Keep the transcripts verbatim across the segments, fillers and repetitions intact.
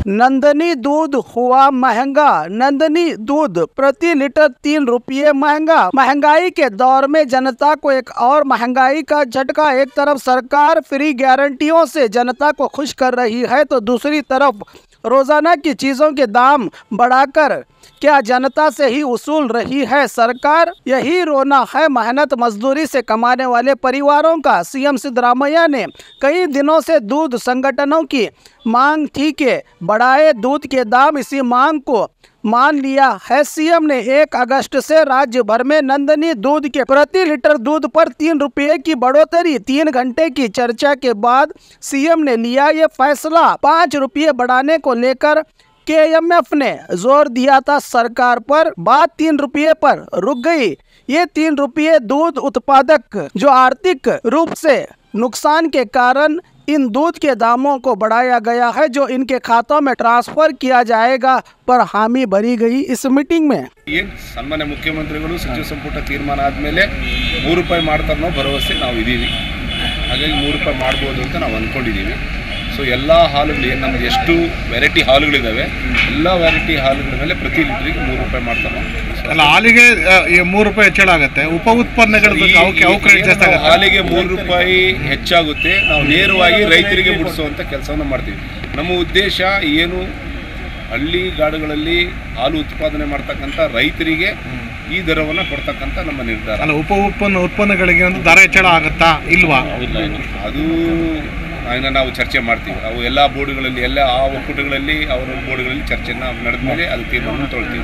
नंदनी दूध हुआ महंगा। नंदनी दूध प्रति लीटर तीन रुपये महंगा। महंगाई के दौर में जनता को एक और महंगाई का झटका। एक तरफ सरकार फ्री गारंटियों से जनता को खुश कर रही है, तो दूसरी तरफ रोजाना की चीजों के दाम बढ़ाकर क्या जनता से ही वसूल रही है सरकार। यही रोना है मेहनत मजदूरी से कमाने वाले परिवारों का। सीएम सिद्धरामैया ने कई दिनों से दूध संगठनों की मांग थी कि बढ़ाए दूध के दाम। इसी मांग को मान लिया है सीएम ने। एक अगस्त से राज्य भर में नंदनी दूध के प्रति लीटर दूध पर तीन रुपये की बढ़ोतरी। तीन घंटे की चर्चा के बाद सीएम ने लिया ये फैसला। पाँच रुपये बढ़ाने को लेकर केएमएफ ने जोर दिया था सरकार पर, बात तीन रुपये पर रुक गई। ये तीन रुपये दूध उत्पादक जो आर्थिक रूप से नुकसान के कारण इन दूध के दामों को बढ़ाया गया है, जो इनके खातों में ट्रांसफर किया जाएगा, पर हामी भरी गई इस मीटिंग में। ಏನು ಸನ್ಮಾನ್ಯ ಮುಖ್ಯಮಂತ್ರಿಗಳು ಸಚಿವ ಸಂಪುಟ ತೀರ್ಮಾನ ಆದಮೇಲೆ ಮೂರು ರೂಪಾಯಿ ಮಾಡ್ತಾರೆ ಅನ್ನೋ ಭರವಸೆ ನಾವು ಇದ್ದೀವಿ. ಹಾಗಾಗಿ ಮೂರು ರೂಪಾಯಿ ಮಾಡ್ಬೋದು ಅಂತ ನಾವು ಅಂದ್ಕೊಂಡಿದ್ದೀವಿ. ಸೊ ಎಲ್ಲ ಹಾಲುಗಳು ಏನು ನಮ್ಮದು ಎಷ್ಟು ವೆರೈಟಿ ಹಾಲುಗಳಿದ್ದಾವೆ, ಎಲ್ಲ ವೆರೈಟಿ ಹಾಲುಗಳ ಮೇಲೆ ಪ್ರತಿ ಲೀಟ್ರಿಗೆ ಮೂರು ರೂಪಾಯಿ ಮಾಡ್ತಾರೆ. ಅಲ್ಲ, ಹಾಲಿಗೆ ಮೂರು ರೂಪಾಯಿ ಹೆಚ್ಚಳ ಆಗುತ್ತೆ, ಉಪ ಉತ್ಪನ್ನಗಳು ಹಾಲಿಗೆ ಮೂರು ರೂಪಾಯಿ ಹೆಚ್ಚಾಗುತ್ತೆ. ನಾವು ನೇರವಾಗಿ ರೈತರಿಗೆ ಮುಟ್ಟಿಸುವಂಥ ಕೆಲಸವನ್ನು ಮಾಡ್ತೀವಿ. ನಮ್ಮ ಉದ್ದೇಶ ಏನು, ಹಳ್ಳಿ ಗಾಡುಗಳಲ್ಲಿ ಹಾಲು ಉತ್ಪಾದನೆ ಮಾಡ್ತಕ್ಕಂಥ ರೈತರಿಗೆ ಈ ದರವನ್ನು ಕೊಡ್ತಕ್ಕಂಥ ನಮ್ಮ ನಿರ್ಧಾರ. ಅಲ್ಲ, ಉಪ ಉತ್ಪನ್ನ ಉತ್ಪನ್ನಗಳಿಗೆ ಒಂದು ದರ ಹೆಚ್ಚಳ ಆಗುತ್ತಾ ಇಲ್ವಾ? ಇಲ್ಲ, ಅದು ಅದನ್ನು ನಾವು ಚರ್ಚೆ ಮಾಡ್ತೀವಿ. ಅವು ಎಲ್ಲ ಬೋರ್ಡ್ಗಳಲ್ಲಿ, ಎಲ್ಲ ಆ ಒಕ್ಕೂಟಗಳಲ್ಲಿ, ಅವರ ಬೋರ್ಡ್ಗಳಲ್ಲಿ ಚರ್ಚೆಯನ್ನು ನಡೆದ ಮೇಲೆ ಅದು ತೀರ್ಮಾನ ತೊಗೊಳ್ತೀವಿ.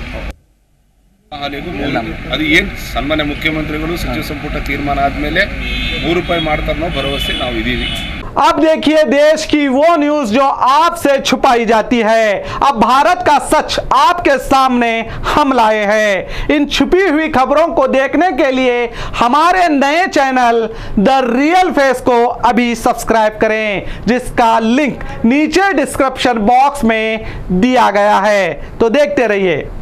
ಹಾಲಿಗೂ ಅದು ಏನು ಸನ್ಮಾನ್ಯ ಮುಖ್ಯಮಂತ್ರಿಗಳು ಸಚಿವ ಸಂಪುಟ ತೀರ್ಮಾನ ಆದಮೇಲೆ ಮೂರು ರೂಪಾಯಿ ಮಾಡ್ತಾರೆ ಅನ್ನೋ ಭರವಸೆ ನಾವು ಇದ್ದೀವಿ. अब देखिए देश की वो न्यूज जो आपसे छुपाई जाती है। अब भारत का सच आपके सामने हम लाए हैं। इन छुपी हुई खबरों को देखने के लिए हमारे नए चैनल द रियल फेस को अभी सब्सक्राइब करें, जिसका लिंक नीचे डिस्क्रिप्शन बॉक्स में दिया गया है। तो देखते रहिए।